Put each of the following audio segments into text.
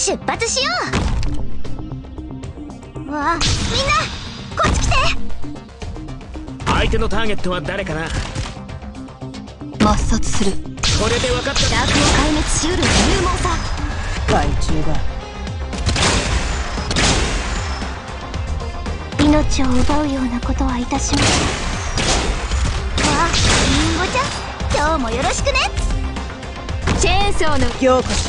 出発しよう。わあ、みんなこっち来て。 相手のターゲットは誰かな。 抹殺する。 これで分かった。 ダークを壊滅しうる勇猛さ。 害虫だ。 命を奪うようなことはいたしません。わあ、リンゴちゃん、今日もよろしくね。チェーンソーの行こし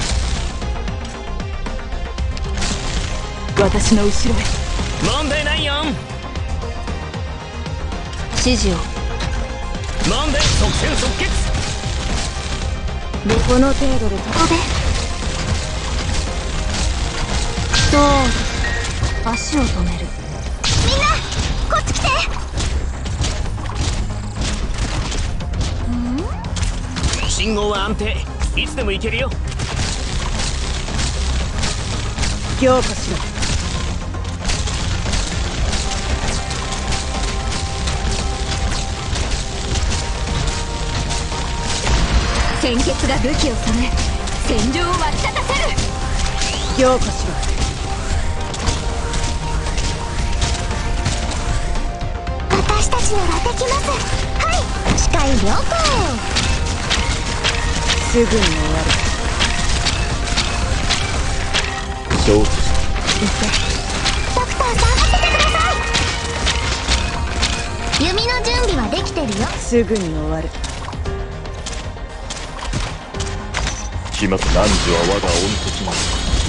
ろ。私の後ろへ。 問題ないよ。 指示を。 問題即戦即決。 この程度でここでそう足を止める。 みんなこっち来て。 信号は安定。いつでも行けるよ。 行こしろ。 鮮血が武器を染め戦場を沸き立たせる。 行こしろ。 私たちならできます。はい、視界良好。 すぐに終わる。 承知。 ドクターさん、当ててください。弓の準備はできてるよ。 すぐに終わる。 始末汝は我が御敵なり。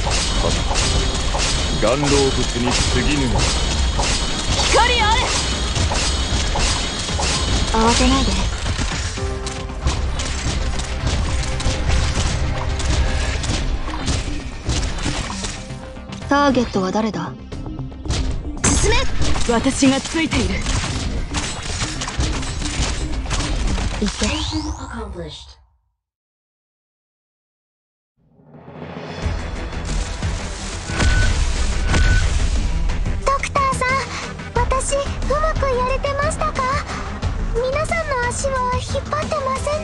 ただ、顔老物に過ぎぬの。 光あれ。 慌てないで。 ターゲットは誰だ。 進め。 私がついている。 行って。ドクターさん、私うまくやれてましたか？皆さんの足は引っ張ってません